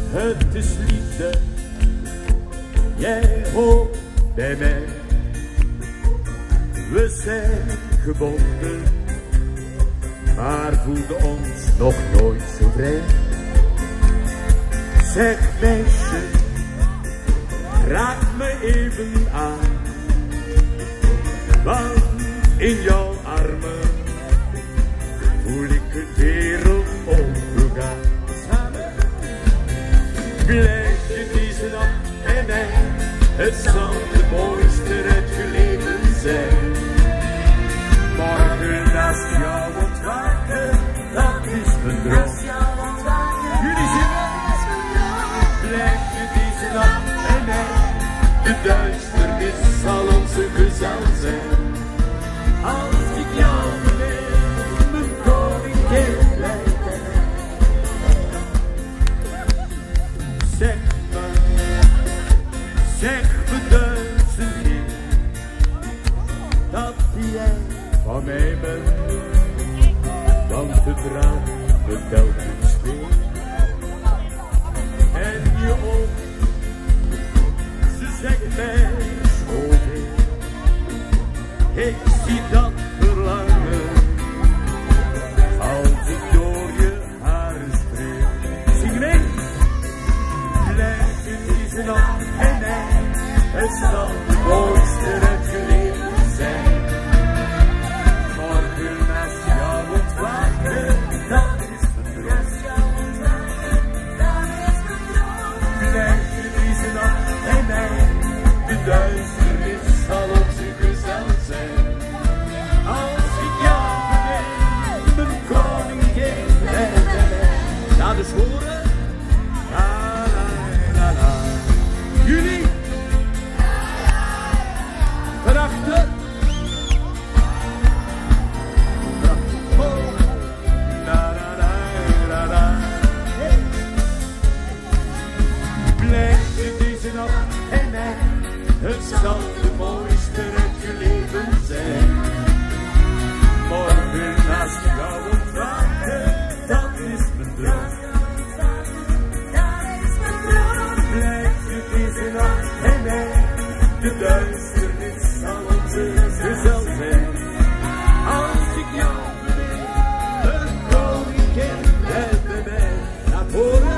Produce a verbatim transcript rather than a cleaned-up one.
Het is liefde, jij hoort bij mij. We zijn gebonden, maar voelden ons nog nooit zo vrij. Zeg meisje, raak me even aan, want in jouw armen voel ik de wereld overgaan. Blijf je deze nacht bij mij, het zal de mooiste uit je leven zijn. Morgen naast jou ontwaken, dat is mijn droom. Jullie zingen, blijf je deze nacht bij mij, de duisternis zal onze gezel zijn. Als ik jou beleef, mijn koningin blijft bij mij. Zeg me, zeg me duizend keer dat jij van mij bent, want het raakt me telkens weer. En je ook, ze zegt mij zoveel. Ik zie dat verlangen als ik door je haren streef. Zing mee! Blijf je deze nacht bij mij, het zal de mooiste uit je leven zijn. Morgen naast jou ontwaken, dat is mijn droom. Blijf je deze nacht bij mij, de duisternis zal onze gezel zijn. Als ik jou beleef, mijn koningin blijft bij mij. Laat eens horen. Jullie verachten. Blijf je deze nacht bij mij, het zal de mooiste uit je leven zijn. Morgen naast jou ontwaken, dat is mijn droom. Deze nacht bij mij, de duisternis zal onze gezel zijn. Als ik jou beleef, een koningin blijft bij mij. Laat horen.